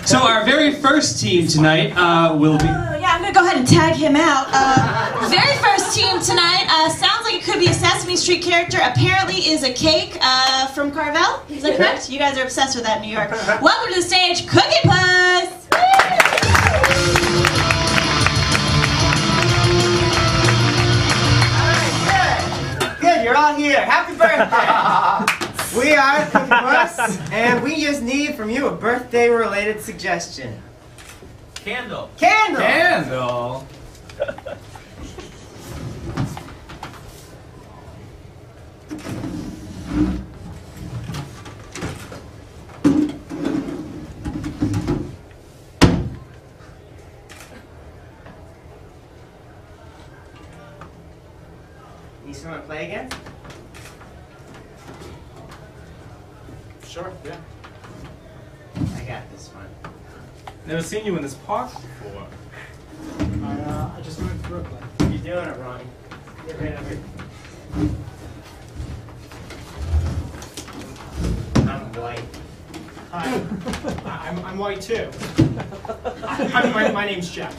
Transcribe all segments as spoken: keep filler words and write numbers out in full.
So our very first team tonight uh, will be... Uh, yeah, I'm going to go ahead and tag him out. Uh, very first team tonight uh, sounds like it could be a Sesame Street character. Apparently is a cake uh, from Carvel. Is that correct? You guys are obsessed with that in New York. Welcome to the stage, Cookie Puss! Alright, good. Good, you're all here. Happy birthday! We are Cookie Puss, and we just need from you a birthday-related suggestion. Candle. Candle! Candle? Need someone to play again? Sure, yeah. I got this one. Never seen you in this park before. I, uh, I just moved to Brooklyn. You doing it, Ronnie? Get rid of it. I'm white. Hi. I- I'm, I'm white too. I, my, my name's Jeff.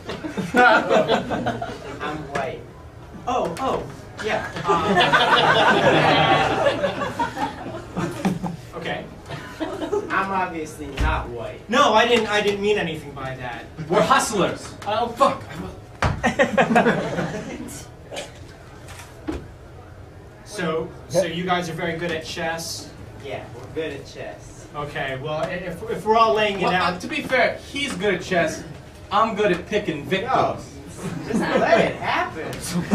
I'm white. Oh, oh, yeah. Uh, okay. I'm obviously not white. No, I didn't. I didn't mean anything by that. We're hustlers. Oh fuck. So, so you guys are very good at chess. Yeah, we're good at chess. Okay. Well, if if we're all laying it Well, uh, out. to be fair, he's good at chess. I'm good at picking Yo, victims. just let it happen.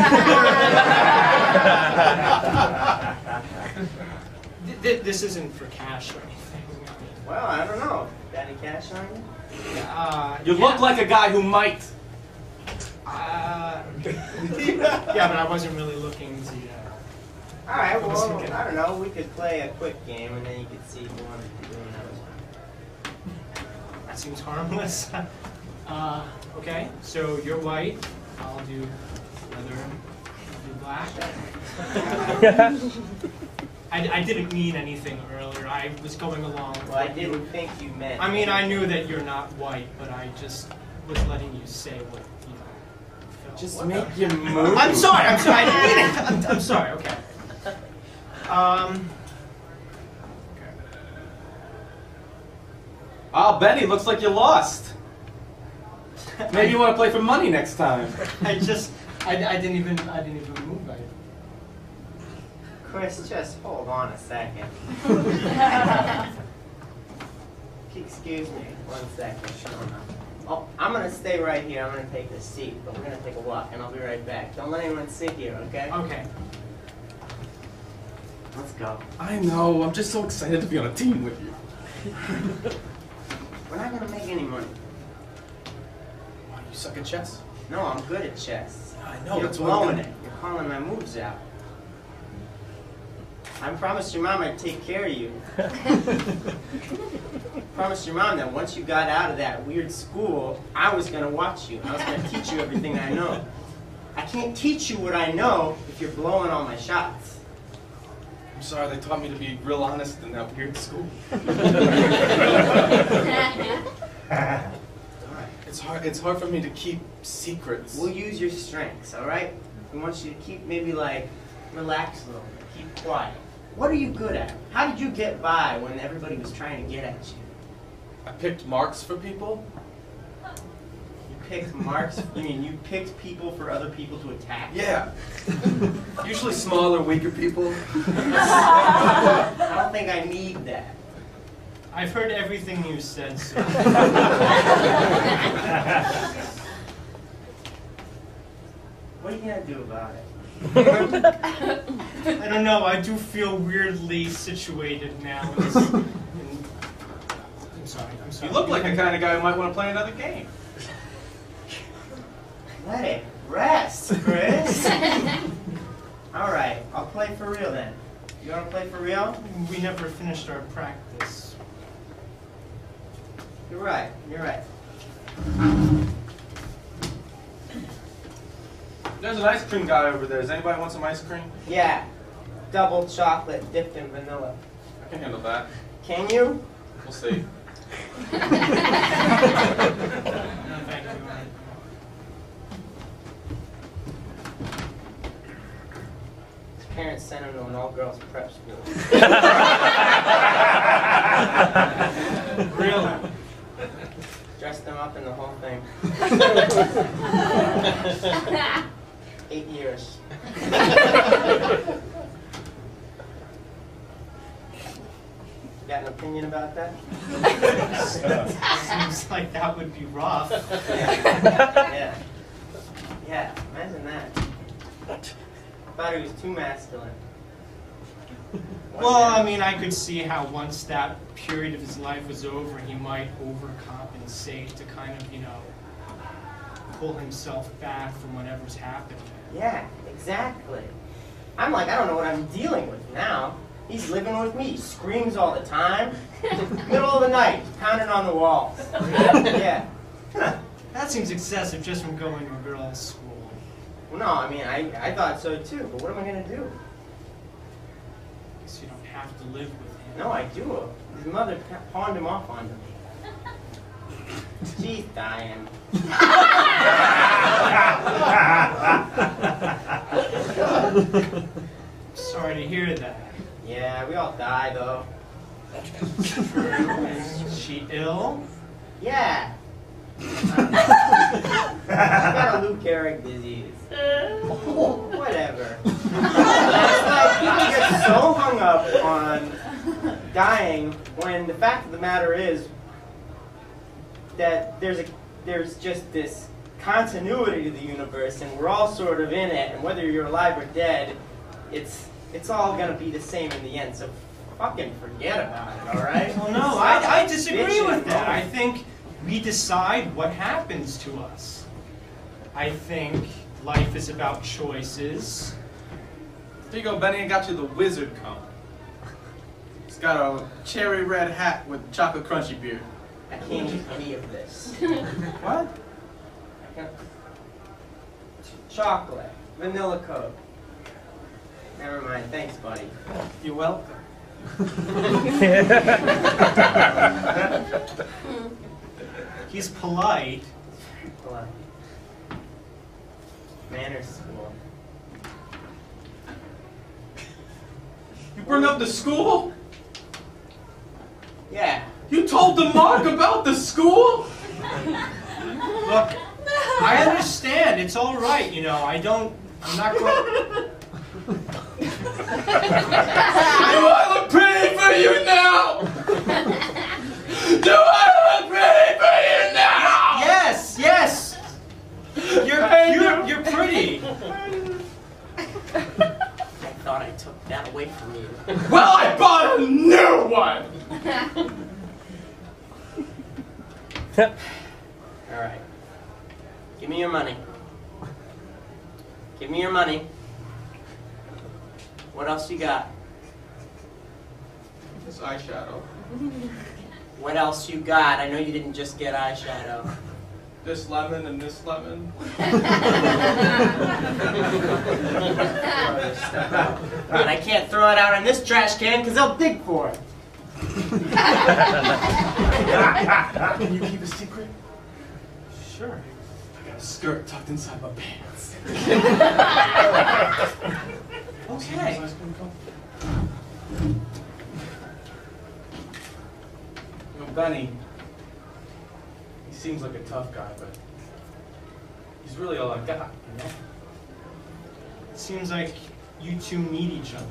Th- th- this isn't for cash or anything. I mean, Well, I don't know. Got any cash on you? uh, You yeah. look like a guy who might. Uh, yeah, but I wasn't really looking to. Uh, All right. I was Well, thinking- I don't know. We could play a quick game, and then you could see who wanted to do another one. that seems harmless. uh, okay, so you're white. I'll do leather. I'll do black. I, I didn't mean anything earlier. I was going along. with Well, I what you- didn't think you meant. I mean, I knew that you're not white, but I just was letting you say what you know. felt. Just What make the- your move. I'm sorry. I'm sorry. I didn't mean it. I'm, I'm sorry. Okay. Um. Oh, Benny, looks like you lost. Maybe you want to play for money next time. I just, I, I didn't even, I didn't even move. I, Chris, just hold on a second. Excuse me, one second. Oh, I'm gonna stay right here. I'm gonna take this seat, but we're gonna take a walk, and I'll be right back. Don't let anyone sit here, okay? okay. Let's go. I know. I'm just so excited to be on a team with you. We're not gonna make any money. Why, you suck at chess? No, I'm good at chess. I know. You're That's why I'm blowing gonna- it. You're calling my moves out. I promised your mom I'd take care of you. Promised your mom that once you got out of that weird school, I was gonna watch you. I was gonna teach you everything I know. I can't teach you what I know if you're blowing all my shots. I'm sorry, they taught me to be real honest in that weird school. Alright. It's hard. It's hard for me to keep secrets. We'll use your strengths, alright? We want you to keep maybe like relax a little bit, keep quiet. What are you good at? How did you get by when everybody was trying to get at you? I picked marks for people. You picked marks? You mean you picked people for other people to attack? Yeah. Usually smaller, weaker people. I don't think I need that. I've heard everything you said, sir. What are you gonna do about it? I don't know. I do feel weirdly situated now. In this, in, I'm sorry. I'm sorry. You look like the kind of guy who might want to play another game. Let it rest, Chris. All right, I'll play for real then. You wanna play for real? We never finished our practice. You're right. You're right. There's an ice cream guy over there. Does anybody want some ice cream? Yeah, double chocolate dipped in vanilla. I can handle that. Can you? We'll see. thank you. His parents sent him to an all-girls prep school. Really? Dressed him up in the whole thing. Eight years. Got an opinion about that? Seems like that would be rough. Yeah. Yeah, imagine that. I thought he was too masculine. Well, I mean, I could see how once that period of his life was over, he might overcompensate to kind of, you know, pull himself back from whatever's happened. Yeah, exactly. I'm like, I don't know what I'm dealing with now. He's living with me. He screams all the time. Middle of the night, pounding on the walls. Yeah. That seems excessive just from going to a girls' school. Well, no, I mean, I, I thought so too, but what am I going to do? So you don't have to live with him. No, I do. His mother pa- pawned him off onto me. She's dying. Sorry to hear that. Yeah, we all die, though. Is she ill? Yeah. She's got a Lou Gehrig disease. Whatever. It's like you get so hung up on dying when the fact of the matter is that there's a there's just this continuity to the universe, and we're all sort of in it. And whether you're alive or dead, it's it's all gonna be the same in the end. So fucking forget about it. All right? Well, no, I, I disagree with that. I think we decide what happens to us. I think life is about choices. Here you go, Benny. I got you the wizard cone. It's got a cherry red hat with chocolate crunchy beard. I can't eat any of this. What? I can't. Chocolate, vanilla Coke. Never mind. Thanks, buddy. You're welcome. He's polite. Polite. Manners school. You bring up the school? Yeah. You told the Mark about the school? Look, I understand. It's all right. You know, I don't. I'm not going. Do I look pretty for you now? Do I look pretty for you now? Yes, yes. You're Hey, you're, you- you're pretty. I thought I took that away from you. Well, I bought a new one. All right. Give me your money. Give me your money. What else you got? This eyeshadow. What else you got? I know you didn't just get eyeshadow. This lemon and this lemon. And I can't throw it out in this trash can because they'll dig for it. Can you keep a secret? Sure. I got a skirt tucked inside my pants. Okay. You know, Benny, he seems like a tough guy, but he's really all I got, you know? It seems like you two need each other.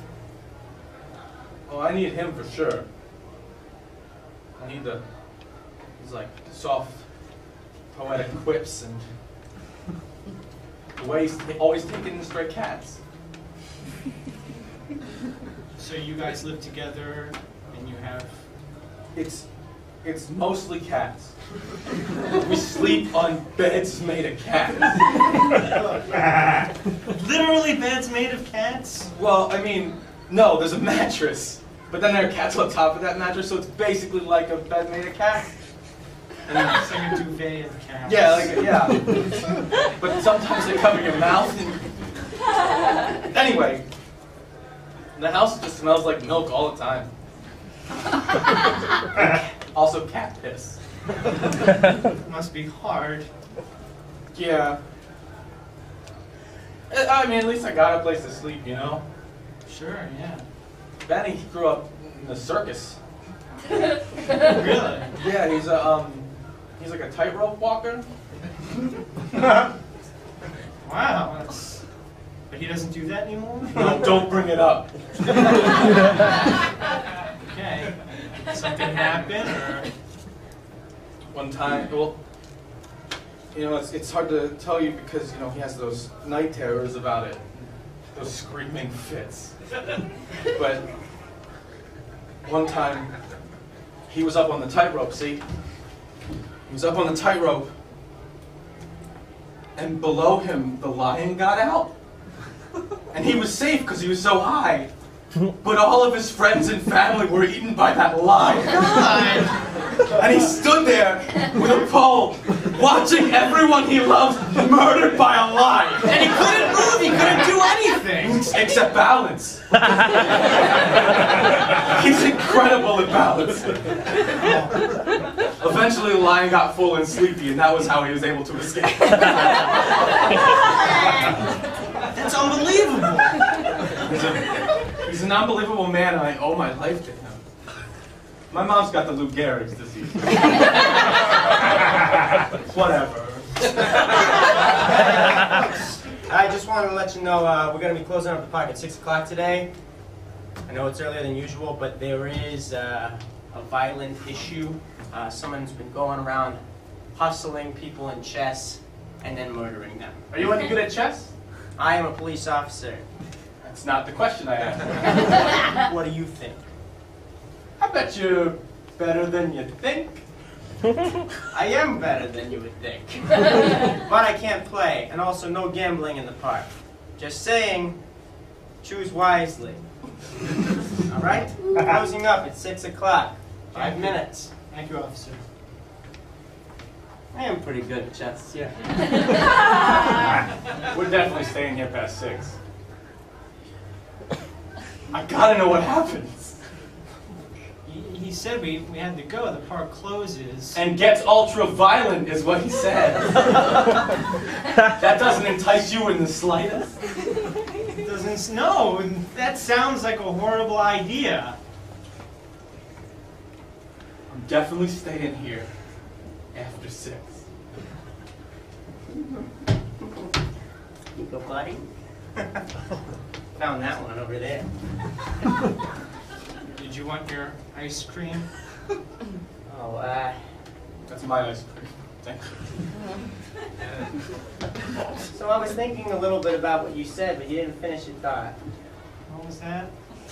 Oh, I need him for sure. I need the, he's like soft, poetic quips and the way he's always taking in stray cats. So you guys live together, and you have. It's, it's mostly cats. We sleep on beds made of cats. Literally beds made of cats? Well, I mean, no, there's a mattress, but then there are cats on top of that mattress, so it's basically like a bed made of cats. And then it's like a duvet of cats. Yeah, like yeah. But sometimes they cover your mouth. And... Anyway, the house just smells like milk all the time. Also cat piss. Must be hard. Yeah. I I mean, at least I got a place to sleep, you know? Sure, yeah. Benny grew up in the circus. Really? Yeah, he's a, um, he's like a tightrope walker. Wow. That's... But he doesn't do that anymore? No, don't bring it up. Okay. Something happened, or... One time, well, you know, it's, it's hard to tell you because, you know, he has those night terrors about it. Those screaming fits. But one time, he was up on the tightrope, see? He was up on the tightrope, and below him, the lion got out. And he was safe because he was so high. But all of his friends and family were eaten by that lion. And he stood there with a pole, watching everyone he loves murdered by a lion. And he couldn't move, he couldn't do anything! Except balance. He's incredible at balance. Eventually the lion got full and sleepy, and that was how he was able to escape. That's unbelievable! He's, a, he's an unbelievable man, and I owe my life to him. My mom's got the Lou Gehrig's disease. Whatever. I just wanted to let you know uh, we're going to be closing up the park at six o'clock today. I know it's earlier than usual, but there is uh, a violent issue. Uh, someone's been going around hustling people in chess and then murdering them. Are you any good at chess? I am a police officer. That's not the question I asked. What do you think? I bet you're better than you think. I am better than you would think. But I can't play, and also no gambling in the park. Just saying, choose wisely. All right? Closing up at six o'clock. Five minutes. Thank you, officer. I am pretty good at chess, yeah. We're definitely staying here past six. I gotta know what happens. He, he said we, we had to go, the park closes. And gets ultra violent is what he said. That doesn't entice you in the slightest? It doesn't, no, that sounds like a horrible idea. I'm definitely staying here after six. You go, buddy. Found that one over there. Did you want your ice cream? Oh, uh... That's my ice cream. Thank you. So I was thinking a little bit about what you said, but you didn't finish your thought. What was that?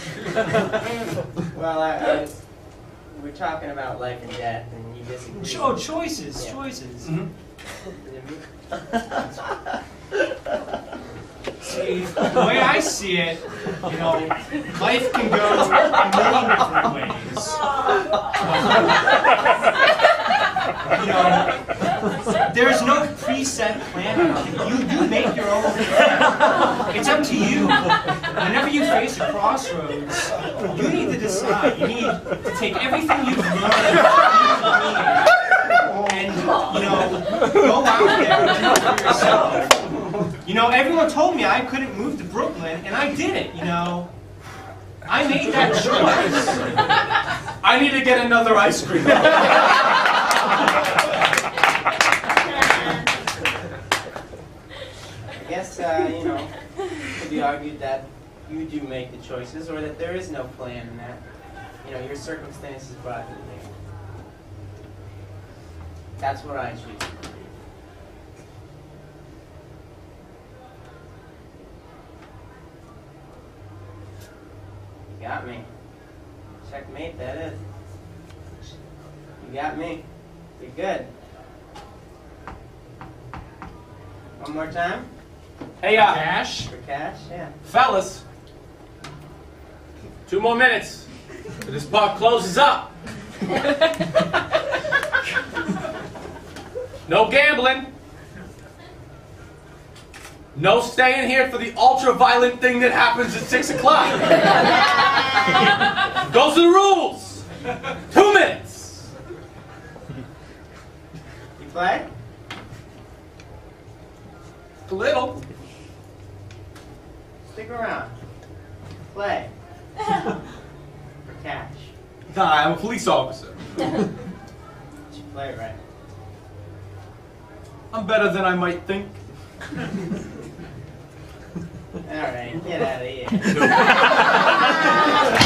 Well, I, I was... We were talking about life and death, and you disagreed. Oh, choices, Yeah. choices. Mm-hmm. See, the way I see it, you know, life can go a million different ways. You know, there's no preset plan. You you make your own plan. It's up to you. Whenever you face a crossroads, you need to decide. You need to take everything you've learned and, you know, go out there and do it for yourself. You know, everyone told me I couldn't move to Brooklyn, and I did it, you know. I made that choice. I need to get another ice cream. I guess, uh, you know, it could be argued that you do make the choices, or that there is no plan in that. You know, your circumstances brought you there. That's what I choose. You got me. Checkmate, that is. You got me. You're good. One more time? Hey, uh, Cash? For cash? Yeah. fellas. Two more minutes. This park closes up. No gambling. No staying here for the ultra-violent thing that happens at six o'clock. Those are the rules. Two minutes. Play? A little. Stick around. Play. For cash. Nah, I'm a police officer. You should play right. I'm better than I might think. Alright, get out of here.